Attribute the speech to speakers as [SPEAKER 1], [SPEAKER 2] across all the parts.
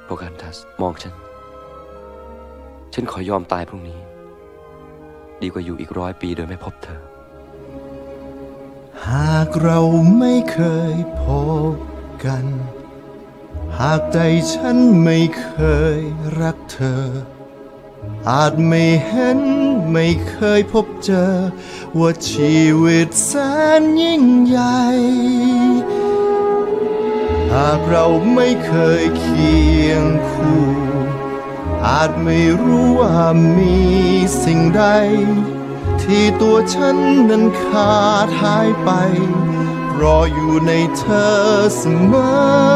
[SPEAKER 1] โปคันทัสมองฉันขอยอมตายพรุ่งนี้ดีกว่าอยู่อีก100 ปีโดยไม่พบเธอ
[SPEAKER 2] หากเราไม่เคยพบกันหากใจฉันไม่เคยรักเธออาจไม่เห็นไม่เคยพบเจอว่าชีวิตแสนยิ่งใหญ่หากเราไม่เคยเคียงคู่อาจไม่รู้ว่ามีสิ่งใดที่ตัวฉันนั้นขาดหายไปรออยู่ในเธอเสมอ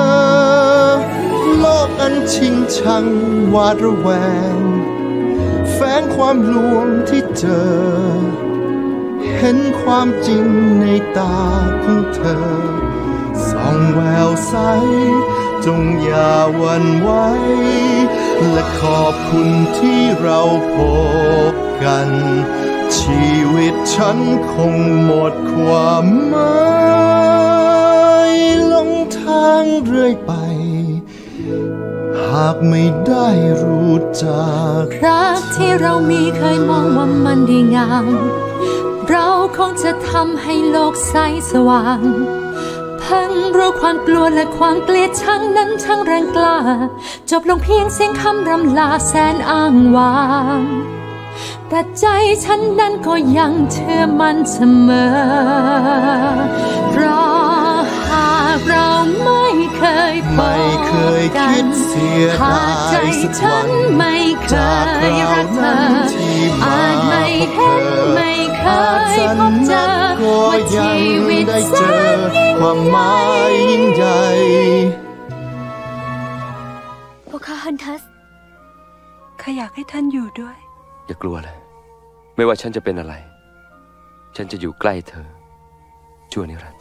[SPEAKER 2] โลกอันชิงชังหวาดระแวงแฝงความลวงที่เจอเห็นความจริงในตาของเธอส่องแววใสจงอย่าหวั่นไหวและขอบคุณที่เราพบกันชีวิตฉันคงหมดความหมายหลงทางเรื่อยไปหากไม่ได้รู้จัก
[SPEAKER 3] รักที่เรามีเคยมองว่ามันดีงามเราคงจะทำให้โลกใสสว่างเพิ่งรู้ความกลัวและความเกลียดชังนั้นช่างแรงกล้าจบลงเพียงเสียงคำรำลาแสนอ้างว้างแต่ใจฉันนั้นก็ยังเชื่อมั่นเสมอเพราะหากเราไม่เคยพบกันหากใจฉันไม่เคยรักเธออาจไม่เห็นไม่เคยพบเจอว่าชีวิตแสนยิ่ง
[SPEAKER 2] ความหมายยิ่งใหญ่
[SPEAKER 4] โปคาฮันทัสข้าอยากให้ท่านอยู่ด้วย
[SPEAKER 1] อย่ากลัวเลยไม่ว่าฉันจะเป็นอะไรฉันจะอยู่ใกล้เธอชั่วนิรันดร์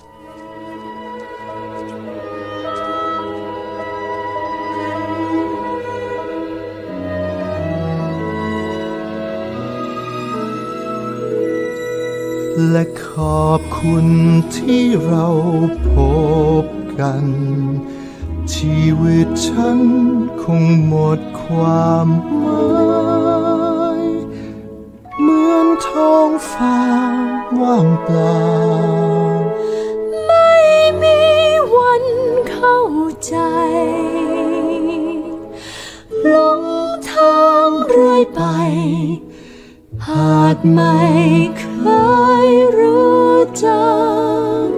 [SPEAKER 2] และขอบคุณที่เราพบกันชีวิตฉันคงหมดความหมายเหมือนท้องฟ้าว่างเปล่า
[SPEAKER 3] ไม่มีวันเข้าใจหลงทางเรื่อยไปหากไม่เคยรู้จัก